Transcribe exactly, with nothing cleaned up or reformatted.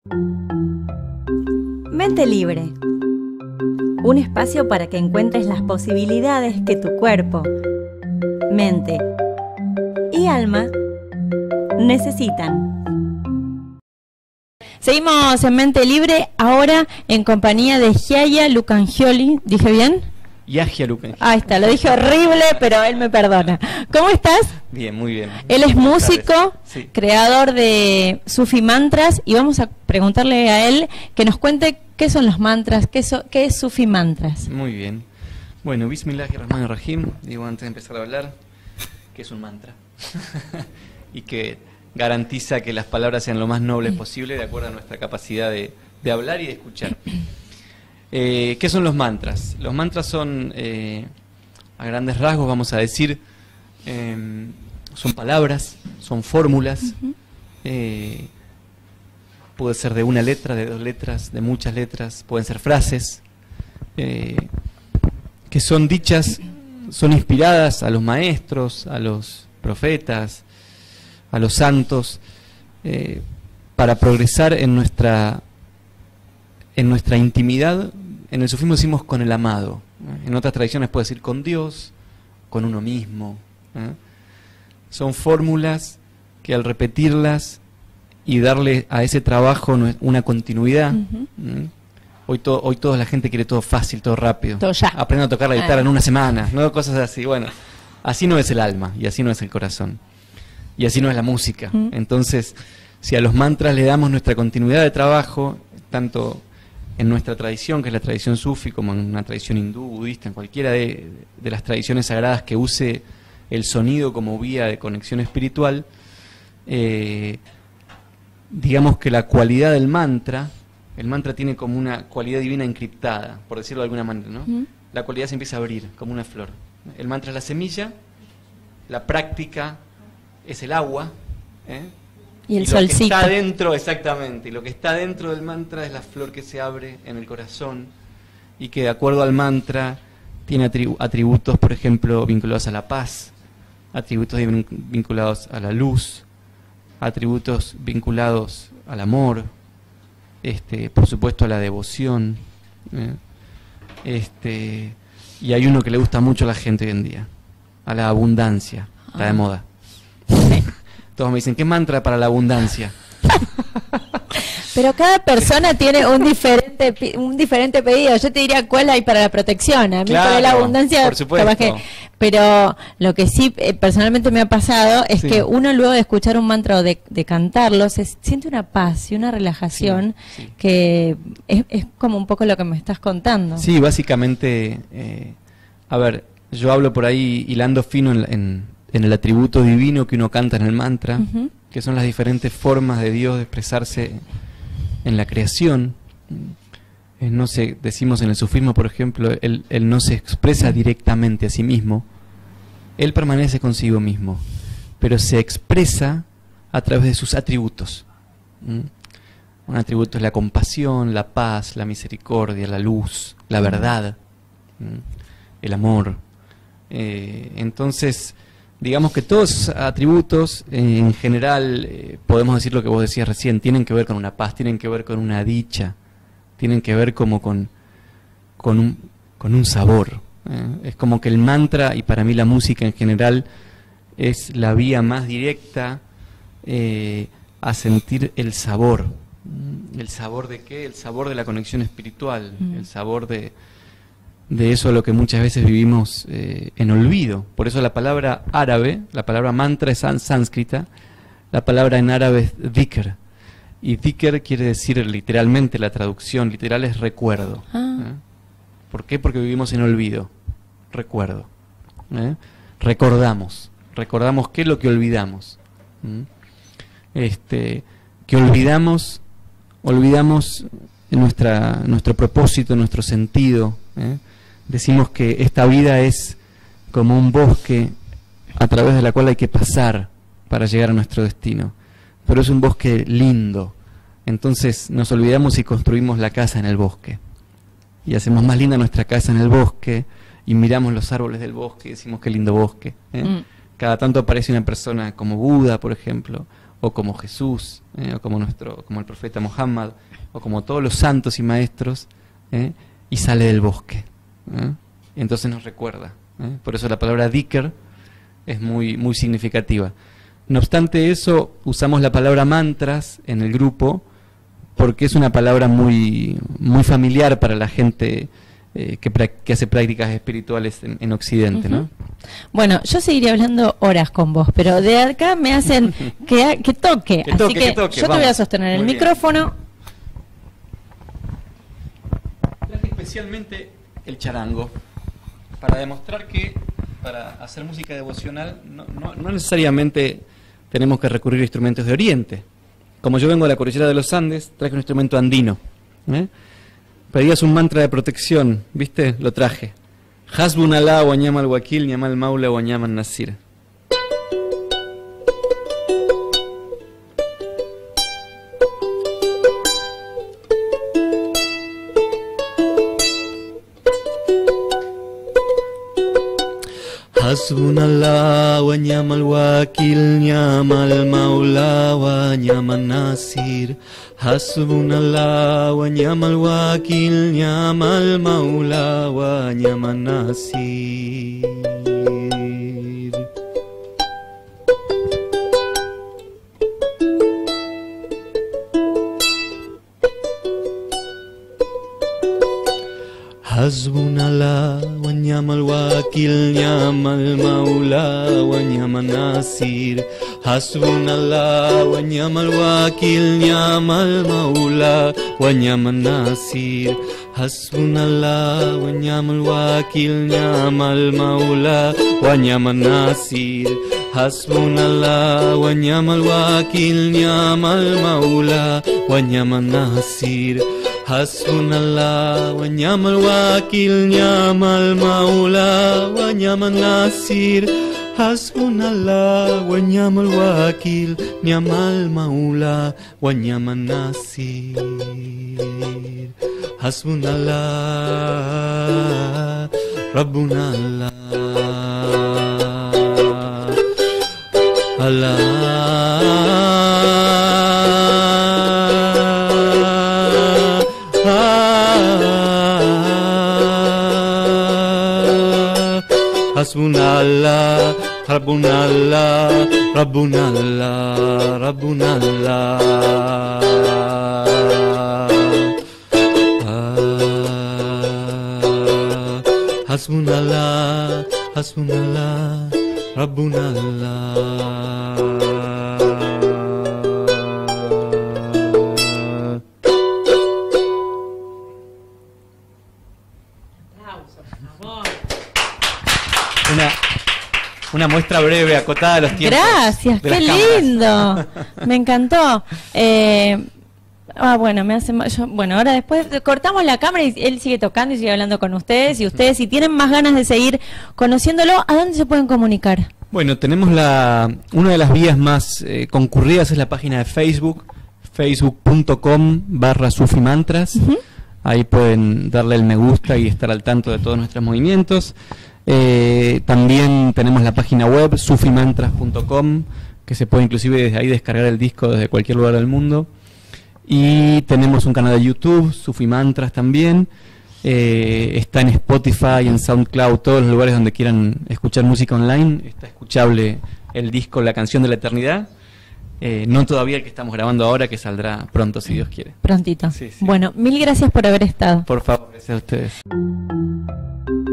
Mente Libre. Un espacio para que encuentres las posibilidades que tu cuerpo, mente y alma necesitan. Seguimos en Mente Libre, ahora en compañía de Yahya Lucangioli. ¿Dije bien? Yahya Lucangioli. Ahí está, lo dije horrible, pero él me perdona. ¿Cómo estás? Bien, muy bien. Él es músico, sí. creador de Sufi Mantras, y vamos a preguntarle a él que nos cuente qué son los mantras, qué, so, qué es Sufi Mantras. Muy bien. Bueno, Bismillahirrahmanirrahim, digo antes de empezar a hablar, que es un mantra. Y que garantiza que las palabras sean lo más nobles posible de acuerdo a nuestra capacidad de, de hablar y de escuchar. Eh, ¿Qué son los mantras? Los mantras son, eh, a grandes rasgos, vamos a decir, eh, son palabras, son fórmulas, uh-huh. eh, puede ser de una letra, de dos letras, de muchas letras, pueden ser frases, eh, que son dichas, son inspiradas a los maestros, a los profetas, a los santos, eh, para progresar en nuestra en nuestra intimidad. En el sufismo decimos con el amado, ¿eh? En otras tradiciones puede decir con Dios, con uno mismo, ¿eh? Son fórmulas que al repetirlas y darle a ese trabajo una continuidad, uh-huh. ¿eh? Hoy, to, hoy toda la gente quiere todo fácil, todo rápido. Todo ya. Aprendo a tocar la guitarra ah. en una semana, no cosas así. Bueno, así no es el alma y así no es el corazón. Y así no es la música. Mm. Entonces, si a los mantras le damos nuestra continuidad de trabajo, tanto en nuestra tradición, que es la tradición sufi, como en una tradición hindú, budista, en cualquiera de, de las tradiciones sagradas que use el sonido como vía de conexión espiritual, eh, digamos que la cualidad del mantra, el mantra tiene como una cualidad divina encriptada, por decirlo de alguna manera, ¿no? Mm. La cualidad se empieza a abrir, como una flor. El mantra es la semilla, la práctica es el agua, ¿eh? y el y solcito. Lo que está dentro, exactamente, y lo que está dentro del mantra es la flor que se abre en el corazón y que de acuerdo al mantra tiene atribu atributos, por ejemplo, vinculados a la paz, atributos vinculados a la luz, atributos vinculados al amor, este, por supuesto a la devoción, ¿eh? este, y hay uno que le gusta mucho a la gente hoy en día, a la abundancia, está de moda. Todos me dicen, ¿qué mantra para la abundancia? Pero cada persona tiene un diferente un diferente pedido. Yo te diría cuál hay para la protección. A mí claro, para la abundancia, por supuesto. Que, pero lo que sí eh, personalmente me ha pasado es sí. que uno luego de escuchar un mantra o de, de cantarlo se siente una paz y una relajación sí, sí. que es, es como un poco lo que me estás contando. Sí, básicamente, eh, a ver, yo hablo por ahí hilando fino en, en en el atributo divino que uno canta en el mantra, uh-huh. que son las diferentes formas de Dios de expresarse en la creación. Eh, no se, decimos en el sufismo, por ejemplo, él, él no se expresa directamente a sí mismo, él permanece consigo mismo, pero se expresa a través de sus atributos. ¿Mm? Un atributo es la compasión, la paz, la misericordia, la luz, la verdad, ¿Mm? el amor. Eh, entonces, digamos que todos esos atributos, eh, en general, eh, podemos decir lo que vos decías recién, tienen que ver con una paz, tienen que ver con una dicha, tienen que ver como con, con, un, con un sabor. Eh. Es como que el mantra, y para mí la música en general, es la vía más directa eh, a sentir el sabor. ¿El sabor de qué? El sabor de la conexión espiritual, mm. el sabor de... de eso a lo que muchas veces vivimos eh, en olvido. Por eso la palabra árabe, la palabra mantra es sánscrita, la palabra en árabe es dhikr, y dhikr quiere decir literalmente, la traducción literal es recuerdo. Ah. ¿eh? ¿Por qué? Porque vivimos en olvido, recuerdo. ¿eh? Recordamos, recordamos qué es lo que olvidamos. ¿eh? Este, que olvidamos, olvidamos nuestra, nuestro propósito, nuestro sentido. ¿eh? Decimos que esta vida es como un bosque a través de la cual hay que pasar para llegar a nuestro destino, pero es un bosque lindo. Entonces nos olvidamos y construimos la casa en el bosque y hacemos más linda nuestra casa en el bosque y miramos los árboles del bosque y decimos qué lindo bosque, ¿eh? mm. Cada tanto aparece una persona como Buda, por ejemplo, o como Jesús, eh, o como, nuestro, como el profeta Muhammad, o como todos los santos y maestros, eh, y sale del bosque. ¿eh? Y entonces nos recuerda. ¿eh? Por eso la palabra dhikr es muy, muy significativa. No obstante eso, usamos la palabra mantras en el grupo porque es una palabra muy, muy familiar para la gente eh, que, que hace prácticas espirituales en, en Occidente, uh-huh. ¿no? Bueno, yo seguiría hablando horas con vos, pero de acá me hacen que, que toque. Que Así toque, que, que toque, yo vamos. te voy a sostener Muy el bien. micrófono. Traje especialmente el charango para demostrar que para hacer música devocional no, no, no necesariamente tenemos que recurrir a instrumentos de Oriente. Como yo vengo de la cordillera de los Andes, traje un instrumento andino. ¿eh? Pedías un mantra de protección, ¿viste? Lo traje. Hasbunallah wa ni'mal wakil, ni'mal maula wa ni'man nasir. Hasbunallah wa ni'mal wakil, ni'mal maula wa ni'man nasir. Hasbunallah wa ni'mal wakil, ni'mal maula wa ni'man nasir. Hasbunallah wa ni'mal wakil, ni'mal maula wa ni'man nasir. Hasbunallah wa ni'mal wakil, ni'mal maula wa ni'man nasir. Hasbunallah wa ni'mal wakil, ni'mal maula wa ni'man nasir. Hasbunallah wa ni'mal wakil, ni'mal maula wa ni'man nasir. Hasbunallah wa ni'mal wakil, ni'mal maula wa ni'man nasir. Hasbunallah wa ni'mal wakil, ni'mal maula wa ni'man nasir. Hasbunallah, Rabbuna Allah, Hasbunallah, Rabbunallah, Rabbunallah, Rabbunallah. Hasbunallah, Hasbunallah, Rabbunallah. Una, una muestra breve, acotada a los tiempos. Gracias, de qué las cámaras. lindo. Me encantó. Eh, ah, bueno, me hace, yo, bueno, ahora después cortamos la cámara y él sigue tocando y sigue hablando con ustedes. Y ustedes, si tienen más ganas de seguir conociéndolo, ¿a dónde se pueden comunicar? Bueno, tenemos la una de las vías más eh, concurridas es la página de Facebook, facebook punto com barra sufimantras. Uh-huh. Ahí pueden darle el me gusta y estar al tanto de todos nuestros movimientos. Eh, también tenemos la página web sufimantras punto com, que se puede inclusive desde ahí descargar el disco desde cualquier lugar del mundo. Y tenemos un canal de YouTube, Sufimantras también. Eh, está en Spotify, en SoundCloud, todos los lugares donde quieran escuchar música online. Está escuchable el disco La Canción de la Eternidad. Eh, no todavía el que estamos grabando ahora, que saldrá pronto, si Dios quiere. Prontito. Sí, sí. Bueno, mil gracias por haber estado. Por favor, gracias a ustedes.